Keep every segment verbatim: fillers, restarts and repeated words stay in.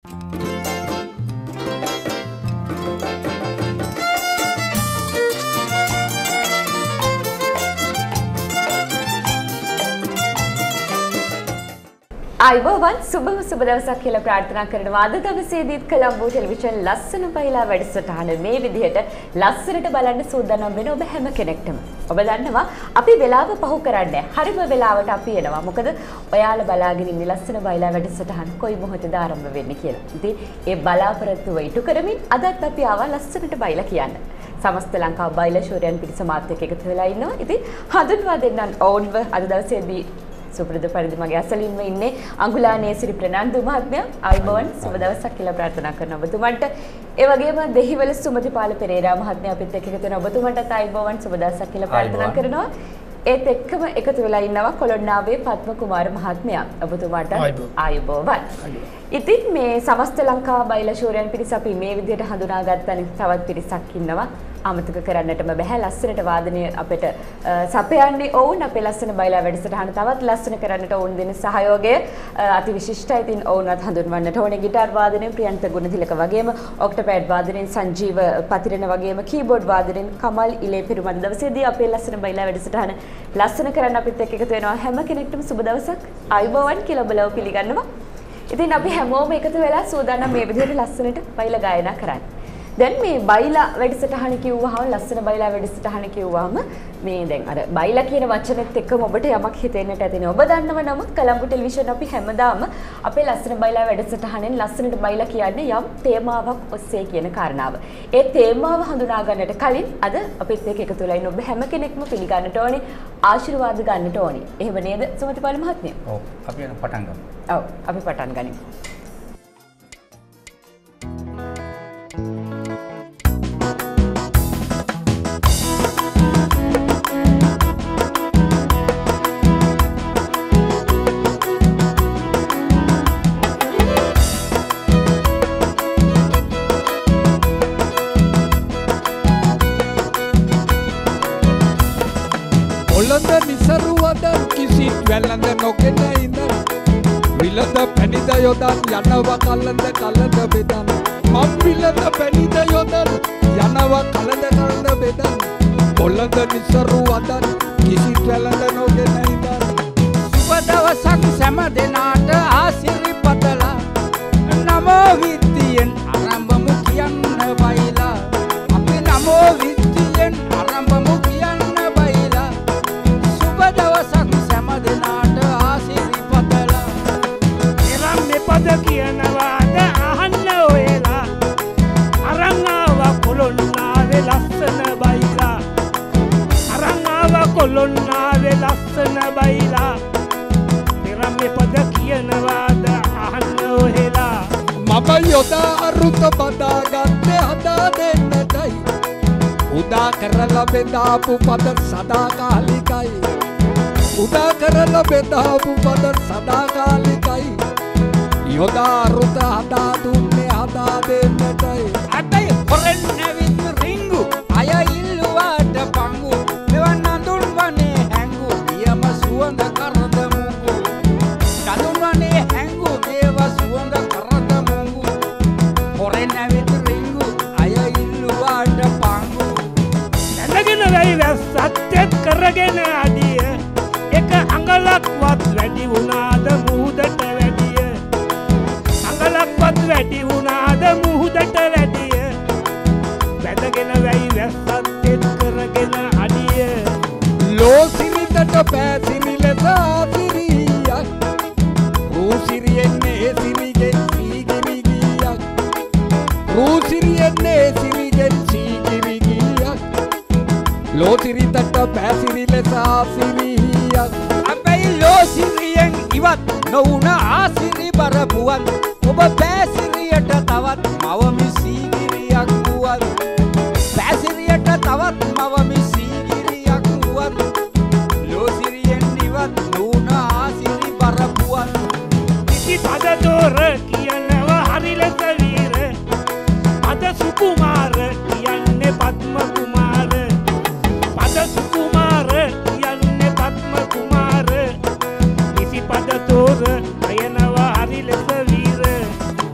අයිබෝවන් සුබම සුබ දවසක් කියලා ප්‍රාර්ථනා කරනවා. අද දවසේදීත් කොළඹ ටෙලිවිෂන් ලස්සන පයිලා වැඩසටහන මේ විදිහට ලස්සනට බලන්න සූදානම් වෙන ඔබ හැම කෙනෙක්ටම. ඔබ දන්නවා අපි වෙලාව පහු කරන්නේ. හරිම වෙලාවට අපි එනවා. මොකද ඔයාලා බලාගෙන ඉන්න ලස්සන පයිලා වැඩසටහන කොයි මොහොතේද ආරම්භ වෙන්නේ කියලා. ඉතින් ඒ බලාපොරොත්තුව ඉටු කරමින් අදත් අපි ආවා ලස්සනට බයිලා කියන්න. සමස්ත ලංකාව බයිලා ශූරයන් පිරිස මාත් එක්ක එකතු වෙලා ඉන්නවා. ඉතින් හඳුන්වා දෙන්නන් ඕන්ව අද දවසේදී සුපුරුදු පරිදි මගේ අසලින්ම ඉන්නේ අඟුලානේ සිරි ප්‍රනාන්දු මහත්මයා. ආයිබෝවන් සුබ දවසක් කියලා ප්‍රාර්ථනා කරනවා ඔබතුමන්ට. ඒ වගේම දෙහිවල සුමතිපාල පෙරේරා මහත්මයා අපිත් එක්ක එකතු වෙන ඔබතුමන්ටත් ආයිබෝවන් සුබ දවසක් කියලා ප්‍රාර්ථනා කරනවා. ඒත් එක්කම එකතු වෙලා ඉන්නවා කොළොන්නාවේ පද්ම කුමාර මහත්මයා. ඔබතුමාට ආයිබෝවන්. ඉතින් මේ සමස්ත ලංකාව බයිලා ශූරයන් පිරිස අපි මේ විදිහට හඳුනාගත්තානේ තවත් පිරිසක් ඉන්නවා. අමතක කරන්නටම බෑ. ලස්සනට වාදනය අපිට සපයන්නේ ඔවුන් අපේ ලස්සන බයිලා වැඩසටහන තවත් ලස්සන කරන්නට ඔවුන් දෙන සහයෝගය අති විශිෂ්ටයි. ඉතින් ඔවුන්වත් හඳුන්වන්නට ඕනේ. ගිටාර් වාදනයෙන් ප්‍රියන්ත ගුණතිලක වගේම ඔක්ටෝපෑඩ් වාදනයෙන් සංජීව පතිරණ වගේම කීබෝඩ් වාදනයෙන් කමල් ඉලේපිරු මන් දවසේදී අපේ ලස්සන බයිලා වැඩසටහන ලස්සන කරන්න අපිත් එක්ක එකතු වෙනවා. හැම කෙනෙක්ටම සුබ දවසක්. ආයිබෝවන් කියලා බලව පිළිගන්නවා. ඉතින් අපි හැමෝම එකතු වෙලා සූදානම් මේ විදිහට ලස්සනට බයිලා ගායනා කරන්න. දැන් මේ බයිලා වැඩසටහන කිව්වහම ලස්සන බයිලා වැඩසටහන කිව්වහම මේ දැන් අර බයිලා කියන වචනේත් එක්කම ඔබට යමක් හිතෙන්නට ඇතිනේ. ඔබ දන්නව නම් කොළඹ ටෙලිවිෂන් අපි හැමදාම අපේ ලස්සන බයිලා වැඩසටහනෙන් ලස්සනට බයිලා කියන්නේ යම් තේමාවක් ඔස්සේ කියන කාරණාව. ඒ තේමාව හඳුනා ගන්නට කලින් අද අපිත් එක්ක එකතු වෙලා ඉන්න ඔබ හැම කෙනෙක්ම පිළිගන්නට ඕනේ, ආශිර්වාද ගන්නට ඕනේ. එහෙම නේද සුමතිපාල මහත්මිය? ඔව්. අපි යන පටන් ගමු. ඔව්. අපි පටන් ගනිමු. Olanda nisaruwadan kisit welanda nokena indan Vilanda penida yodan yanawa kalanda kalanda bedan Mam vilanda penida yodan yanawa kalanda kalanda bedan Olanda nisaruwadan kisit welanda nokena indan Suba dawasak sama denata asiri patala Namo viddiyen arambamu kiyanna baila Api namo viddiyen arambamu kiyanna baila දවසක් සෑම දිනාට ආසිරි පතලා එරම් මෙපද කියනවාද අහන්න ඔයලා අරන් ආවා කොළොන්නාවේ ලස්සන බයිලා අරන් ආවා කොළොන්නාවේ ලස්සන බයිලා එරම් මෙපද කියනවාද අහන්න ඔයලා මම යොදා අරුත බදාගත්තේ හදා දෙන්නටයි උදා කරලා බෙදාපු පද සදාකාලිකයි උදා කරලා බෙදාපු පද සදාකාලිකයි යොදා රුත හදා දුන්නේ හදා දෙන්නටයි අතේ හොරෙන් නැවිත් රිංගු අය ඉල්ලුවාට පංගු මෙවන් නඳුන් වනේ හැංගු දියම සුවඳ කරද මුංගු නඳුන් වනේ හැංගු දේව සුවඳ කරද මුංගු හොරෙන් නැවිත් රිංගු අය ඉල්ලුවාට පංගු නැගගෙන වෙයි වැස්සත් කරගෙන අඩිය එක අඟලක්වත් වැඩි වුණාද මුහුදට වැඩිය අඟලක්වත් වැඩි වුණාද මුහුදට වැඩිය වැදගෙන වෙයි වැස්සත් එත් කරගෙන අඩිය ලෝසිරිතට පෑසිරි ලෙස ආසිරියක් රූසිරියෙන්නේ සිරිගෙන් සීගිරි ගියක් රූසිරියෙන්නේ සිරිගෙන් සීගිරි ගියක් ලෝසිරිතට පෑසිරි ලෙස ආසිරියක් අපේ ලෝසිරියෙන් ඉවත් නොවුන ආසිරි බරපුවන් ඔබ පෑසිරියට තවත් මවමි සීගිරියක් වුවත් පෑසිරියට තවත් මවමි සීගිරියක් වුවත් ලෝසිරියෙන් ඉවත් නොවුන ආසිරි බරපුවන් ඉති පද දෝර කියනවා හරි ලෙස වීර පද සුකුමාර කියන්නේ පද්ම කුමාර පද සුකුමාර කියන්නේ පද්ම කුමාර ඉති පද දෝර අයනවා හරි ලෙස වීර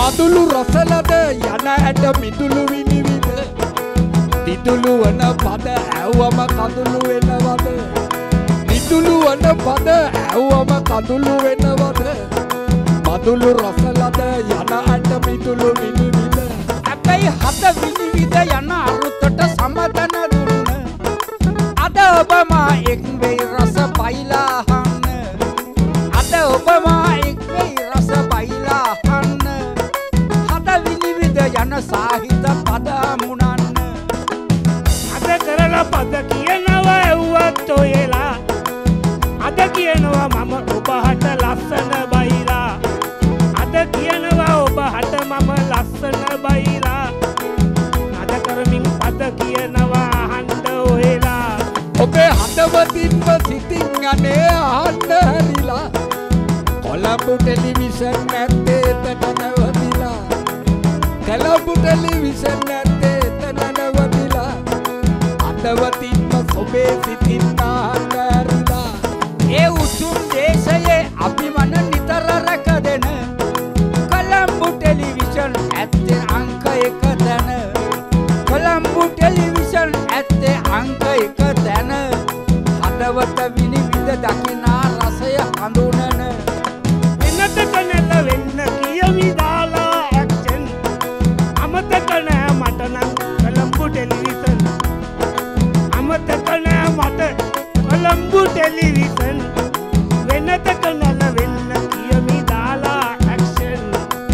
මදුළු රසලද යන ඇට මිදුළු විනිවිද දිදුළු වන පද ඇව්වම කඳුළු වෙනවද දිදුළු වන පද ඇව්වම කඳුළු වෙනවද මදුළු රසලද යන ඇට මිදුළු විනිවිද හැබැයි හත විනිවිද යන අරුතට සමදන දුන්න අද ඔබමා එක් වෙයි රස බයිලා හන්න අද ඔබමා එක් වෙයි රස බයිලා හන්න හත විනිවිද යන සාහිත පද මුණන්න අද කරලා පද කියනවා එව්වත් ඔයලා අද කියනවා මම ඔබහට ලස්සන බයිලා අද කියනවා ඔබහට මම ලස්සන බයිලා අද කරමින් පද කියනවා අහන්න ඔයලා ඔබේ හදවතින්ම සිතින් අනේ අහන්න හැරිලා කොළඹ ටෙලිවිෂන් නැත්තේ එතන නැවතිලා කොළඹ ටෙලිවිෂන් නැත්තේ එතන නැවතිලා හදවතින්ම ඔබේ සිතින් අහන්න හැරිලා ඒ උතුම් දේශයේ අභිමන නිතර රැකදෙන කොළඹ ටෙලිවිෂන් ඇත්තේ අංක එක දැන කොළඹ ටෙලිවිෂන් ඇත්තේ අංක එක දැන හදවත විනිවිද දකිනා රසය හඳුනන වෙනතක නැල වෙන්න කියමි දාලා ඇක්ෂන් අමතක නෑ මට නම් කොළඹ ටෙලිවිෂන් අමතක නෑ මට කොළඹ ටෙලිවිෂන් වෙනතක නැල වෙන්න කියමි දාලා ඇක්ෂන්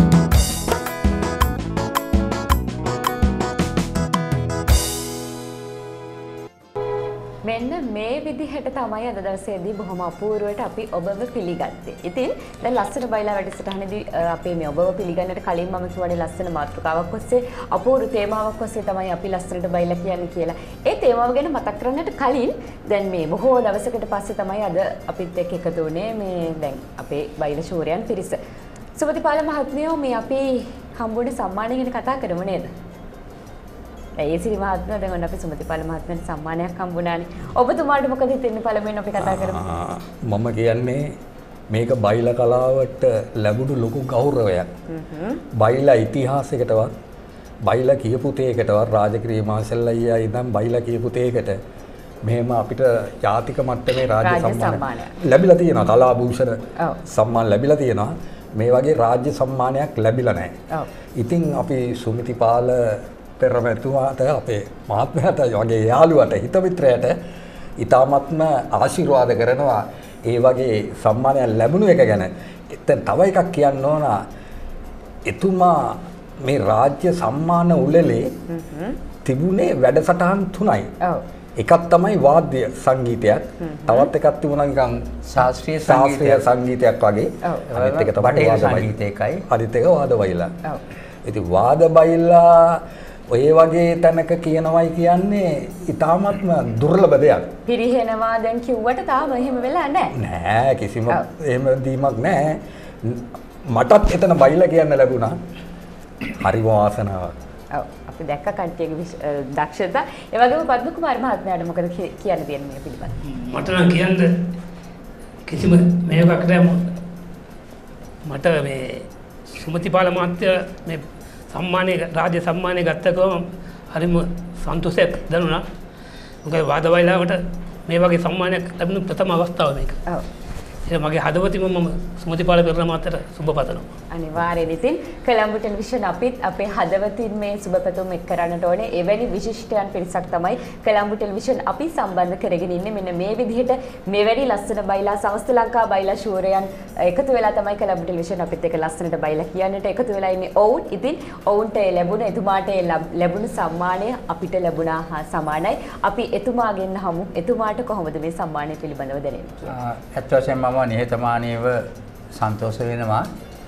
මෙන්න මේ විදිහට තමයි අද දවසේදී බොහොම අපූර්වවට අපි ඔබව පිළිගත්තේ. ඉතින් දැන් ලස්සන බයිලා වැඩසටහනේදී අපේ මේ ඔබව පිළිගන්නට කලින් මම කියවනේ ලස්සන මාතෘකාවක් ඔස්සේ අපූර්ව තේමාවක් ඔස්සේ තමයි අපි ලස්සනට බයිලා කියන්නේ කියලා. ඒ තේමාව ගැන මතක් කරන්නට කලින් දැන් මේ බොහෝ දවසකට පස්සේ තමයි අද අපිත් එක්ක එකතු වුණේ මේ දැන් අපේ බයිලා ශූරයන් පිරිස. සුමතිපාල මහත්මියෝ මේ අපි හම්බුනේ සම්මානය ගැන කතා කරමු නේද? ඒ සිරි මහත්මයා දැන් අපි සුමතිපාල මහත්මයාට සම්මානයක් හම්බුණානේ. ඔබතුමාට මොකද හිතෙන්නේ පළමුවෙන් අපි කතා කරමු. මම කියන්නේ මේක බයිලා කලාවට ලැබුණු ලොකු ගෞරවයක්. බයිලා ඉතිහාසයකටවත් බයිලා කියපු තේකටවත් රාජක්‍රීය මාසල් අයියා ඉඳන් බයිලා කියපු තේකට මෙහෙම අපිට ජාතික මට්ටමේ රාජ්‍ය සම්මාන ලැබිලා තියෙනවා. කලාභූෂණ සම්මාන ලැබිලා තියෙනවා. මේ වගේ රාජ්‍ය සම්මානයක් ලැබිලා නැහැ. ඉතින් අපි සුමතිපාල පෙරමැතුමාට අපේ මහත්මයාට වගේ යාළුවට හිත මිත්‍රයට ඉතාමත්ම ආශිර්වාද කරනවා ඒ වගේ සම්මානයක් ලැබුණු එක ගැන. එතන තව එකක් කියන්න ඕන. එතුමා මේ රාජ්‍ය සම්මාන උළෙලේ තිබුණේ වැඩසටහන් තුනයි. එකක් තමයි වාද්‍ය සංගීතයක්. තවත් එකක් තිබුණා නිකන් ශාස්ත්‍රීය ශාස්ත්‍රීය සංගීතයක් වගේ. අනිත් එක තමයි බටහිර සංගීතයකයි. අනිත් එක වාද බයිලා. ඉතින් වාද බයිලා ඔය වගේ තැනක කියනවයි කියන්නේ ඉතාමත්ම දුර්ලභ දෙයක්. පිරිහෙනවා දැන් කිව්වට තාම එහෙම වෙලා නැහැ. නෑ කිසිම එහෙම දීමක් නෑ. මටත් එතන බයිලා කියන්න ලැබුණා. හරිම වාසනාවක්. ඔව් අපි දැක්ක කන්ටියගේ දක්ෂතා. ඒ වගේම පද්ම කුමාර මහත්මයාට මොකද කියන්න තියෙන්නේ මේ පිළිබඳව? මට නම් කියන්න කිසිම මේකක් නෑ. මට මේ සුමතිපාල මහත්තයා මේ සම්මානය රාජ්‍ය සම්මානය ගත්තකම හරිම සන්තෝෂයක් දැනුණා. මොකද වාද බයිලාවට මේ වගේ සම්මානයක් ලැබුණු ප්‍රථම අවස්ථාව මේක. ඔව්. ඒක මගේ හදවතින්ම මම සුමතිපාල පෙරේරා මහත්තයාට සුබ පතනවා. අනිවාර්යයෙන් ඉතින් කොළඹ ටෙලිවිෂන් අපිත් අපේ හදවතින් මේ සුබපැතුම් එක් කරන්නට ඕනේ. එවැනි විශිෂ්ටයන් පිරිසක් තමයි කොළඹ ටෙලිවිෂන් අපි සම්බන්ධ කරගෙන ඉන්නේ. මෙන්න මේ විදිහට මෙවැනි ලස්සන බයිලා සමස්ත ලංකා බයිලා ශූරයන් එකතු වෙලා තමයි කොළඹ ටෙලිවිෂන් අපිත් එක්ක ලස්සනට බයිලා කියන්නට එකතු වෙලා ඉන්නේ. ඔවුන් ඉතින් ඔවුන්ට ලැබුණ එතුමාට ලැබුණු සම්මානය අපිට ලැබුණා හා සමානයි. අපි එතුමාගෙන් අහමු එතුමාට කොහොමද මේ සම්මානය පිළිබඳව දැනෙන්නේ කියලා. ඇත්ත වශයෙන්ම මම නිහතමානීව සන්තෝෂ වෙනවා.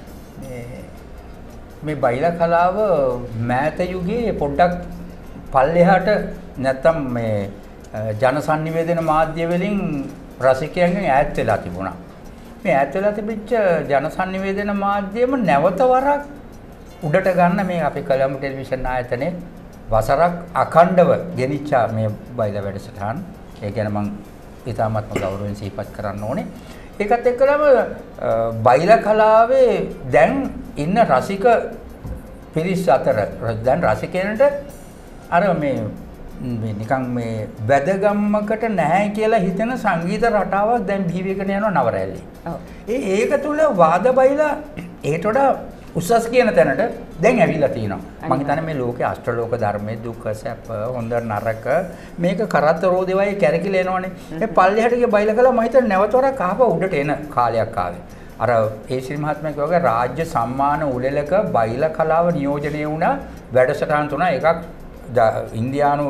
මේ බයිලා කලාව මෑත යුගයේ පොඩ්ඩක් පල්ලෙහාට නැත්තම් මේ ජන සංනිවේදන මාධ්‍ය වලින් රසිකයන්ගෙන් ඈත් වෙලා තිබුණා. මේ ඈත් වෙලා තිබිච්ච ජන සංනිවේදන මාධ්‍යම නැවත වරක් උඩට ගන්න මේ අපේ කොළඹ ටෙලිවිෂන් ආයතනයේ වසරක් අඛණ්ඩව ගෙනිච්ච මේ බයිලා වැඩසටහන. ඒ කියන්නේ මම ඉතාමත්ම ගෞරවයෙන් සිහිපත් කරන්න ඕනේ. ඒකත් එක්කලම බයිලා කලාවේ දැන් ඉන්න රසික පිරිස් අතර දැන් රසිකයන්ට අර මේ මේ නිකන් මේ වැදගම්මකට නැහැ කියලා හිතෙන සංගීත රටාවක් දැන් බිහිවෙගෙන යනවා නවරැල්ලේ. ඔව්. ඒ ඒක තුල වාද බයිලා ඒට වඩා උසස් කියන තැනට දැන් ඇවිල්ලා තියෙනවා. මම හිතන්නේ මේ ලෝකේ අෂ්ටලෝක ධර්මයේ දුක්ඛ සැප හොඳ නරක මේක කරත්ත රෝදේවයි කැරකිලා එනවනේ. ඒ පල්ලෙහාට ගිය බයිලා කළා මම හිතන්නේ නැවතවරක් ආපහු උඩට එන කාලයක් ආවේ. අර ඒ ශ්‍රී මහත්මයා කියවගේ රාජ්‍ය සම්මාන උළෙලක බයිලා කලාව නියෝජනය වුණා වැඩසටහන් තුන එකක් ඉන්දියානු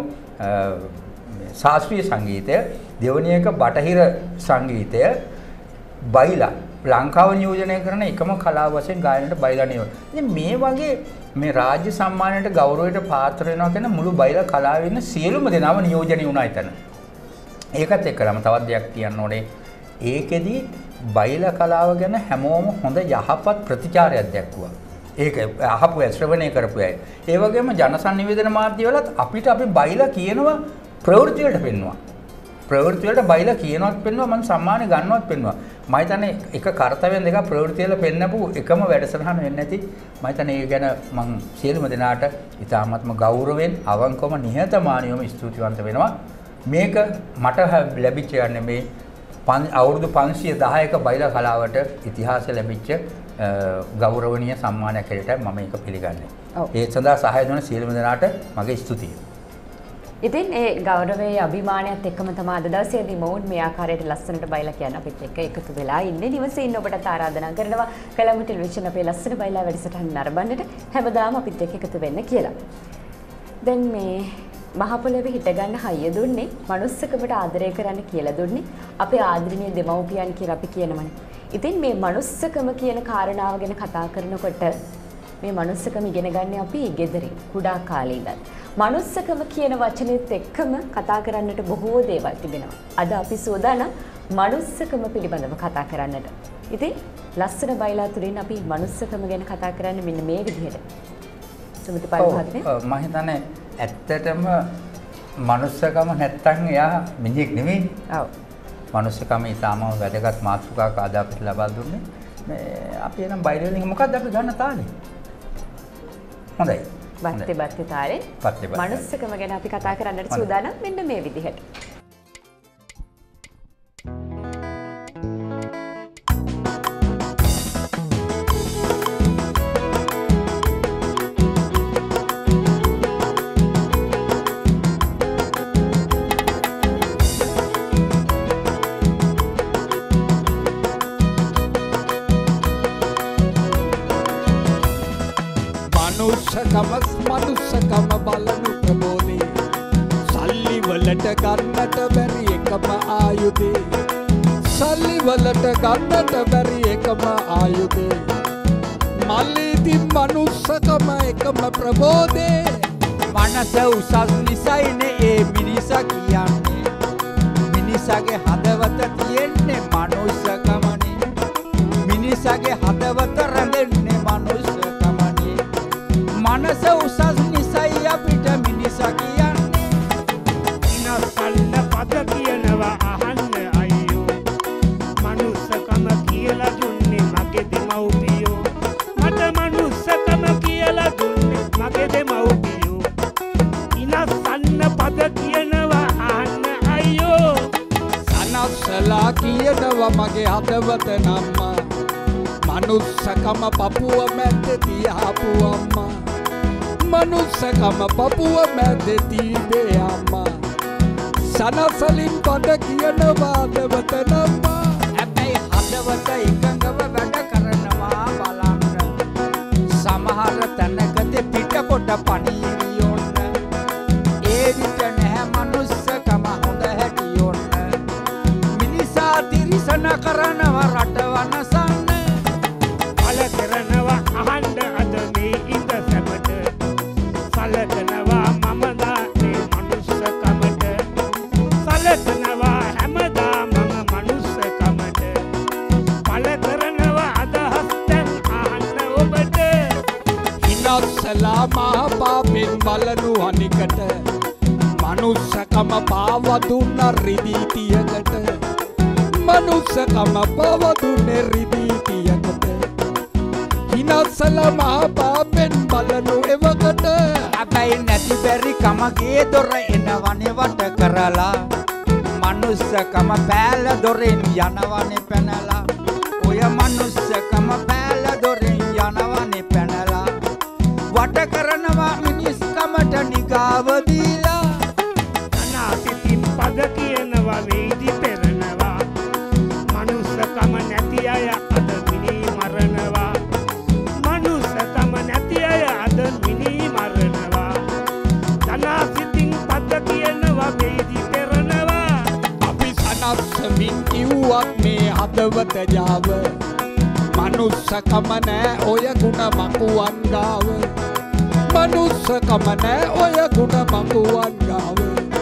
ශාස්ත්‍රීය සංගීතය දෙවැනි එක බටහිර සංගීතය බයිලා ලංකාව නියෝජනය කරන එකම කලාව වශයෙන් ගායනයට බයිලා නියෝජනය. ඉතින් මේ වගේ මේ රාජ්‍ය සම්මානයට ගෞරවයට පාත්‍ර වෙනවා කියන මුළු බයිලා කලාවේ ඉන්න සියලුම දෙනාම නියෝජනය වුණා එතන. ඒකත් එක්කම තවත් දෙයක් කියන්න ඕනේ. ඒකෙදි බයිලා කලාව ගැන හැමෝම හොඳ යහපත් ප්‍රතිචාරයක් දැක්වුවා. ඒක අහපු ශ්‍රවණය කරපු අය. ඒ වගේම ජනසන්නිවේදන මාධ්‍යවලත් අපිට අපි බයිලා කියනවා ප්‍රවෘත්ති වලට පෙන්වනවා. ප්‍රවෘත්ති වලට බයිලා කියනවත් පෙන්වනවා මම සම්මාන ගන්නවත් පෙන්වනවා. මම හිතන්නේ එක කාර්යයෙන් දෙක ප්‍රවෘත්ති වල පෙන්නපු එකම වැඩසටහන වෙන්නේ නැති. මම හිතන්නේ ඒ ගැන මම සියලුම දෙනාට ඉතාමත්ම ගෞරවයෙන් අවංකවම නිහතමානීවම ස්තුතිවන්ත වෙනවා. මේක මට ලැබිච්ච යන්නේ මේ අවුරුදු පන්සිය දහයක බයිලා කලාවට ඉතිහාසය ලැබිච්ච ගෞරවනීය සම්මානයක් හැටියට මම ඒක පිළිගන්නේ. ඒ සඳහා සහාය දුන සියලුම දෙනාට මගේ ස්තුතිය. ඉතින් ඒ ගෞරවයේ අභිමානයත් එක්කම තමයි අද දවසේදී මොවුන් මේ ආකාරයට ලස්සනට බයිලා කියන අපිත් එක්ක එකතු වෙලා ඉන්නේ. නිවසේ ඉන්න ඔබට ආරාධනා කරනවා කලමු ටෙලිවිෂන් අපේ ලස්සන බයිලා වැඩසටහන නරඹන්නට හැමදාම අපිත් එක්ක එකතු වෙන්න කියලා. දැන් මේ මහ පොළොවේ හිට ගන්න හයිය දුන්නේ මනුස්සකමට ආදරය කරන්න කියලා දුන්නේ අපේ ආදරණීය දෙමව්පියන් කියලා අපි කියනවනේ. ඉතින් මේ මනුස්සකම කියන කාරණාව ගැන කතා කරනකොට මේ මනුස්සකම ඉගෙන ගන්න අපි ගෙදරින් කුඩා කාලේ ඉඳන්. මනුස්සකම කියන වචනේත් එක්කම කතා කරන්නට බොහෝ දේවල් තිබෙනවා. අද අපි සෝදානම් මනුස්සකම පිළිබඳව කතා කරන්නට. ඉතින් ලස්සන බයිලා තුලින් අපි මනුස්සකම ගැන කතා කරන්නේ මෙන්න මේ විදිහට. සුමිත පරිභාගනේ මම හිතන්නේ ඇත්තටම මනුස්සකම නැත්තම් එයා මිනිහෙක් නෙමෙයි. ඔව්. මනුස්සකම ඊටාම වැදගත් මාතෘකාවක් ආද අපිට ලබා දුන්නේ. මේ අපි එනම් බයිලෙන් මොකක්ද අපි ගන්න තාලේ? හොඳයි. බත්තේ බත්තේ තාලේ. මනුස්සකම ගැන අපි කතා කරන්නට සූදානම් මෙන්න මේ විදිහට. මනුස්සකම මනුස්සකම බලනු ප්‍රබෝධේ සල්ලි වලට ගන්නට බැරි එකම ආයුධේ සල්ලි වලට ගන්නට බැරි එකම ආයුධේ මල්ලීති මනුස්සකම එකම ප්‍රබෝධේ මනස උසස් නිසයිනේ ඒ මිනිසා කියන්නේ මිනිසාගේ හදවත තියෙන්නේ මනුස්සකමනේ මිනිසාගේ හදවත රැඳෙන්නේ මනුස්සකමනේ මනස උසස් නිසයි අපිට මිනිසා කියන්නේ ඉනසල්ල පද කියනවා අහන්න අයියෝ මනුස්සකම කියලා දුන්නේ මගේ දෙමව්පියෝ මට මනුස්සකම කියලා දුන්නේ මගේ දෙමව්පියෝ ඉනසන්න පද කියනවා අහන්න අයියෝ සනස්සලා කියනවා මගේ හදවත නම්මා මනුස්සකම පපුව මැද්ද තියාපු අම්මා මනුස්සකම පපුව මැද්ද තිබේ අම්මා සනසලින් පද කියනවා හදවත නම්මා හැබැයි හදවත එකඟව වැඩ කරනවා බලන්න සමහර තැනකදී පිටකොට පණීවියොන්න ඒ විට නැහැ මනුස්සකම හොඳ හැටියොන්න මිනිසා තිරිසන කරනවා රට වනසන්න කරනවා අහන්න අද මේ ඉඳ සැපට සලකනවා මම දානේ මනුස්සකමට සලකනවා හැමදාම මම මනුස්සකමට පල කරනවා අදහස් දැන් අහන්න ඔබට ඉනස්සලා මහ පාපෙන් බලනු අනිකට මනුස්සකම පාව දුන්න රිදී තියකට මනුස්සකම පාව දුන්නේ රිදී තියකට ඉනස්සලා මහ පාපෙන් බලනු මගේ දොර එනවනේ වට කරලා මනුස්සකම පෑල දොරෙන් යනවනේ පැනලා ඔය මනුස්සකම පෑල දොරෙන් යනවනේ පැනලා වට කරනවා මිනිස්කමට නිගාව දීලා අනාසිතින් පද කියනවා වේදි පෙරනවා මනුස්සකම නැති අය අද මිනී මරනවා මනුස්සකම නැති අය අද මිනී මරනවා අනාසිතින් පද කියනවා වේදි පෙරනවා අපි සනස්සමින් කිව්වත් මේ හදවත ජාව මනුස්සකම නෑ ඔය ගුණ මකුවන් ගාව මනුස්සකම නෑ ඔය ගුණ මකුවන් ගාව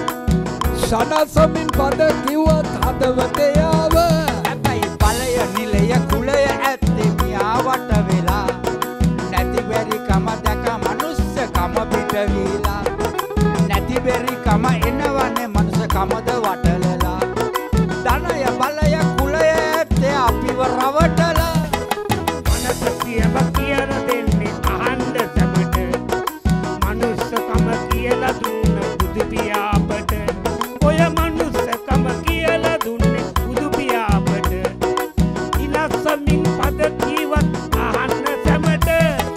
සනසමින් පද කිව්වත් හදවත යාව හැබැයි ඵලය නිලය කුලය ඇත්තේ මියාවට වෙලා නැති බැරි කම දැක මනුස්සකම පිට වීලා නැති බැරි කම එනවනේ මනුස්සකමද වටලලා ධනය බලය කුලය ඇත්තේ අපිව රවටලා මනස කියව කියන දෙන්නේ අහන්න සැමට මනුස්සකම කියලා දුන්න බුදු පියාපට ඔය මනුස්සකම කියලා දුන්නේ බුදු පියාපට ඉලක්සමින් පද කීවත් අහන්න සැමට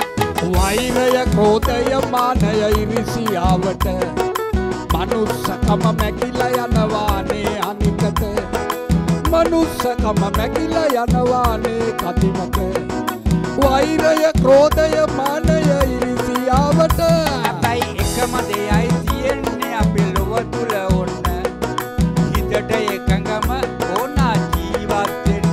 වෛරය ක්‍රෝධය මානය ඉරිසියාවට මනුස්සකම මැකිලා යනවානේ අනිකට මනුස්සකම මැකිලා යනවානේ කදිමක වෛරය ක්‍රෝධය මානය ඉරිසියාවට හැබැයි එකම දෙයයි තියෙන්නේ අපි ලොව තුල ඔන්න හිතට එකඟම ඕනා ජීවත් වෙන්න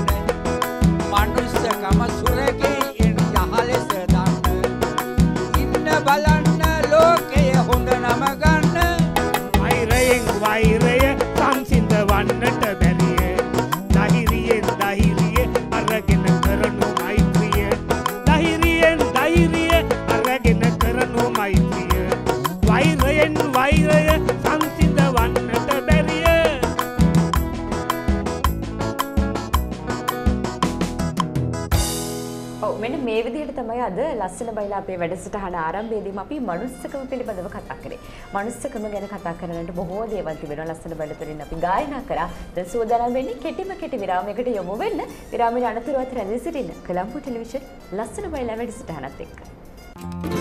මනුස්සකම සුරගේ එන යහලෙස දන්න ඉන්න බලන්න ලෝකයේ හොඳ නම ගන්න වෛරයෙන් වෛරය සංසිඳ වන්නට බැරිය ධෛර්යයෙන් ධෛර්යය අරගෙන කරනු මෛත්‍රිය ධෛර්යයෙන් ධෛර්යය අරගෙන කරනු මෛත්‍රිය වෛරයෙන් වෛරය සංසිඳ වන්නට බැරිය ඔව් මෙන්න මේ විදිහට තමයි අද ලස්සන බයිලා අපේ වැඩසටහන ආරම්භයේදීම අපි මනුස්සකම පිළිබඳව කතා කරේ. මනුස්සකම ගැන කතා කරනකොට බොහෝ දේවල් තිබෙනවා. ලස්සන බයිලතරින් අපි ගායනා කරා. දැන් සූදානම් වෙන්නේ කෙටිම කෙටි විරාමයකට යොමු වෙන්න. විරාමයේ අනතුරුවත් රැඳී සිටින්න කොළඹ ටෙලිවිෂන් ලස්සන බයිලා වැඩසටහනත් එක්ක.